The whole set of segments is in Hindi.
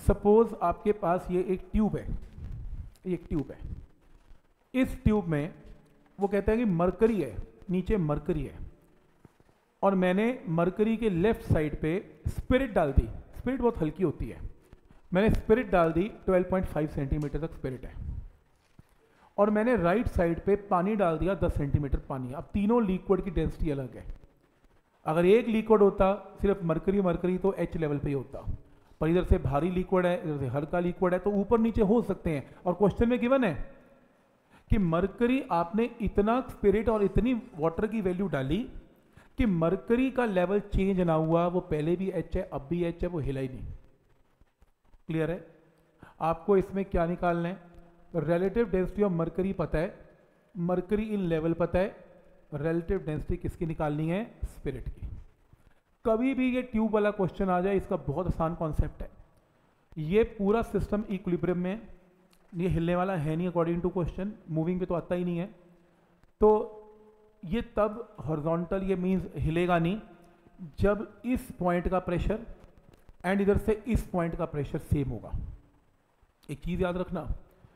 सपोज आपके पास ये एक ट्यूब है, एक ट्यूब है, इस ट्यूब में वो कहता है कि मरकरी है, नीचे मरकरी है, और मैंने मरकरी के लेफ्ट साइड पे स्पिरिट डाल दी। स्पिरिट बहुत हल्की होती है, मैंने स्पिरिट डाल दी, 12.5 सेंटीमीटर तक स्पिरिट है, और मैंने राइट साइड पे पानी डाल दिया 10 सेंटीमीटर पानी। अब तीनों लिक्विड की डेंसिटी अलग है। अगर एक लिक्विड होता सिर्फ मरकरी मरकरी तो H लेवल पे ही होता, पर इधर से भारी लिक्विड है, इधर से हल्का लिक्विड है, तो ऊपर नीचे हो सकते हैं। और क्वेश्चन में गिवन है कि मरकरी, आपने इतना स्पिरिट और इतनी वाटर की वैल्यू डाली कि मरकरी का लेवल चेंज ना हुआ, वो पहले भी H है, अब भी H है, वो हिला ही नहीं। क्लियर है? आपको इसमें क्या निकालना है? रिलेटिव डेंसिटी ऑफ मरकरी पता है, मरकरी इन लेवल पता है, रिलेटिव डेंसिटी किसकी निकालनी है? स्पिरिट की। कभी भी ये ट्यूब वाला क्वेश्चन आ जाए, इसका बहुत आसान कॉन्सेप्ट है। ये पूरा सिस्टम इक्विलिब्रियम में, ये हिलने वाला है नहीं अकॉर्डिंग टू क्वेश्चन, मूविंग पे तो आता ही नहीं है, तो ये तब हॉरिजॉन्टल, ये मींस हिलेगा नहीं, जब इस पॉइंट का प्रेशर एंड इधर से इस पॉइंट का प्रेशर सेम होगा। एक चीज याद रखना,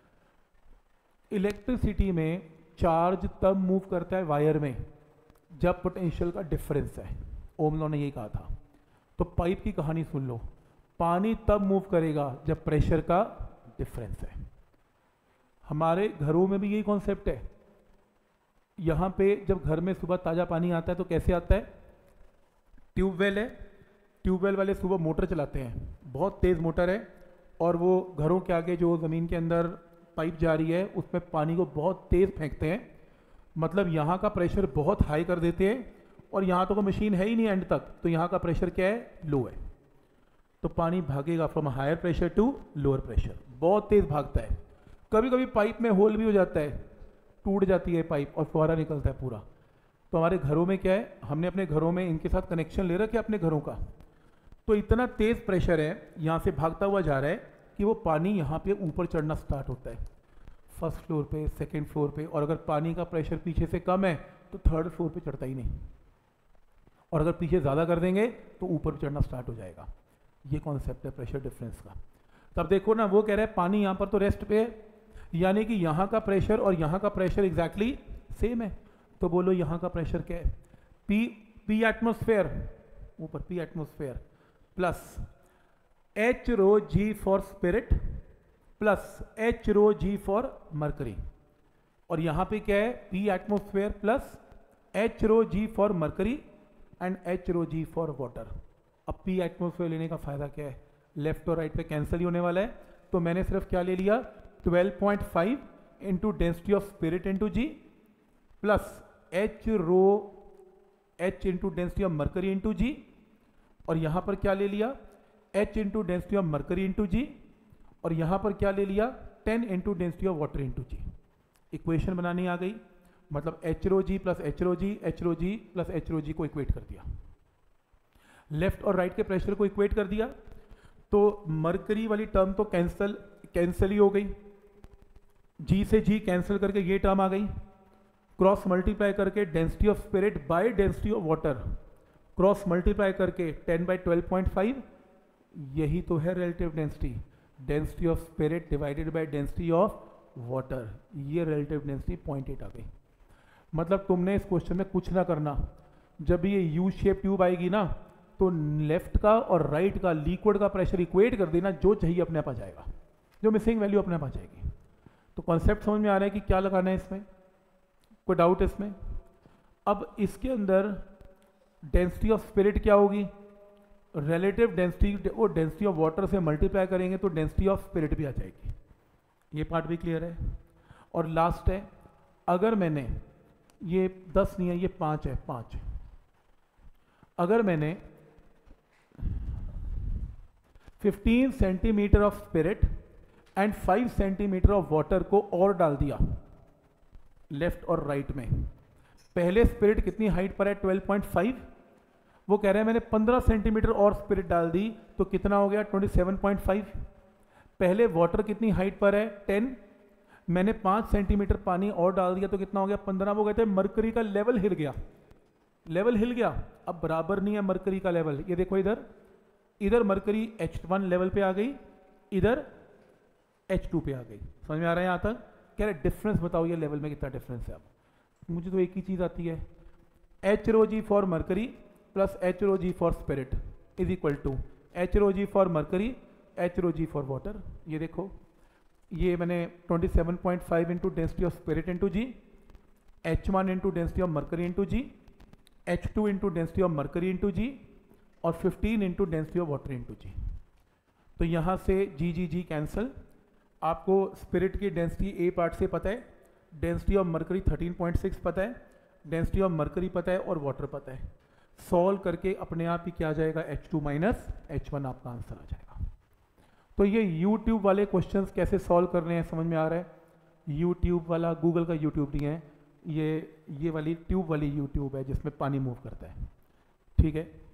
इलेक्ट्रिसिटी में चार्ज तब मूव करता है वायर में जब पोटेंशियल का डिफरेंस है। ओम लॉ ने यही कहा था। तो पाइप की कहानी सुन लो, पानी तब मूव करेगा जब प्रेशर का डिफरेंस है। हमारे घरों में भी यही कॉन्सेप्ट है। यहाँ पे जब घर में सुबह ताज़ा पानी आता है तो कैसे आता है? ट्यूबवेल है, ट्यूबवेल वाले सुबह मोटर चलाते हैं, बहुत तेज़ मोटर है, और वो घरों के आगे जो ज़मीन के अंदर पाइप जा रही है उसमें पानी को बहुत तेज़ फेंकते हैं। मतलब यहाँ का प्रेशर बहुत हाई कर देते हैं, और यहाँ तो कोई मशीन है ही नहीं एंड तक, तो यहाँ का प्रेशर क्या है? लो है। तो पानी भागेगा from higher pressure to lower pressure, बहुत तेज़ भागता है। कभी कभी पाइप में होल भी हो जाता है, टूट जाती है पाइप और फुहारा निकलता है पूरा। तो हमारे घरों में क्या है, हमने अपने घरों में इनके साथ कनेक्शन ले रखे अपने घरों का, तो इतना तेज़ प्रेशर है, यहाँ से भागता हुआ जा रहा है कि वो पानी यहाँ पे ऊपर चढ़ना स्टार्ट होता है, फर्स्ट फ्लोर पे, सेकंड फ्लोर पे, और अगर पानी का प्रेशर पीछे से कम है तो थर्ड फ्लोर पे चढ़ता ही नहीं, और अगर पीछे ज़्यादा कर देंगे तो ऊपर चढ़ना स्टार्ट हो जाएगा। ये कॉन्सेप्ट है प्रेशर डिफरेंस का। तब देखो ना, वो कह रहा है पानी यहाँ पर तो रेस्ट पे है, यानी कि यहाँ का प्रेशर और यहाँ का प्रेशर एग्जैक्टली सेम है। तो बोलो यहाँ का प्रेशर क्या है? पी एटमोस्फेयर, ऊपर P atmosphere plus H rho G for spirit plus H rho G for mercury, और यहाँ पे क्या है? P atmosphere plus H rho G for mercury and H rho G for water. अब P एटमोस्फेयर लेने का फायदा क्या है? लेफ्ट और राइट पे कैंसिल ही होने वाला है, तो मैंने सिर्फ क्या ले लिया? 12.5 into density of spirit into G plus H rho H into density of mercury into G, और यहाँ पर क्या ले लिया? H into density of mercury into G, और यहाँ पर क्या ले लिया? 10 into density of water into G। Equation बनानी आ गई, मतलब H rho G plus H rho G, H rho G plus H rho G को इक्वेट कर दिया, लेफ्ट और राइट के प्रेशर को इक्वेट कर दिया, तो मरकरी वाली टर्म तो कैंसिल ही हो गई, G से G कैंसिल करके ये टर्म आ गई, क्रॉस मल्टीप्लाई करके density of spirit by density of water, cross multiply करके 10 बाई 12.5, यही तो है relative density, density of spirit divided by density of water, ये रिलेटिव डेंसिटी 0.8 आ गई। मतलब तुमने इस क्वेश्चन में कुछ ना करना, जब ये यू शेप ट्यूब आएगी ना, तो लेफ्ट का और राइट का लिक्विड का प्रेशर इक्वेट कर देना, जो चाहिए अपने आप आ जाएगा, जो मिसिंग वैल्यू अपने आप आ जाएगी। तो कॉन्सेप्ट समझ में आ रहा है कि क्या लगाना है इसमें? कोई डाउट इसमें? अब इसके अंदर डेंसिटी ऑफ स्पिरिट क्या होगी? रिलेटिव डेंसिटी, वो डेंसिटी ऑफ वाटर से मल्टीप्लाई करेंगे तो डेंसिटी ऑफ स्पिरिट भी आ जाएगी। ये पार्ट भी क्लियर है। और लास्ट है, अगर मैंने ये 10 नहीं है, ये 5 है, 5, अगर मैंने 15 centimetre of spirit and 5 centimetre of water को और डाल दिया लेफ्ट और राइट में, पहले स्पिरिट कितनी हाइट पर है? 12.5, वो कह रहे हैं मैंने 15 सेंटीमीटर और स्पिरिट डाल दी तो कितना हो गया? 27.5। पहले वाटर कितनी हाइट पर है? 10, मैंने 5 सेंटीमीटर पानी और डाल दिया तो कितना हो गया? 15। वो कहते हैं मरकरी का लेवल हिल गया, लेवल हिल गया, अब बराबर नहीं है मरकरी का लेवल। ये देखो इधर, इधर मरकरी H1 लेवल पे आ गई इधर H2 पे आ गई। समझ में आ रहा है यहाँ तक? कह रहे डिफरेंस बताओ ये लेवल में कितना डिफरेंस है। अब मुझे तो एक ही चीज़ आती है, H rho g for mercury plus H rho g for spirit is equal to H rho g for mercury H rho g for water. ये देखो, ये मैंने 27.5 into density of spirit into g, H1 into density of mercury into g, H2 into density of mercury into g, और 15 into density of water into g. तो यहाँ से जी कैंसल। आपको स्पिरिट की डेंसिटी ए पार्ट से पता है, डेंसिटी ऑफ मर्करी 13.6 पता है, डेंसिटी ऑफ मर्करी पता है और वाटर पता है। सॉल्व करके अपने आप ही क्या आ जाएगा, H2 माइनस H1 आपका आंसर आ जाएगा। तो ये YouTube वाले क्वेश्चंस कैसे सॉल्व करने हैं समझ में आ रहा है। YouTube वाला गूगल का YouTube नहीं है, ये वाली ट्यूब वाली YouTube है जिसमें पानी मूव करता है। ठीक है।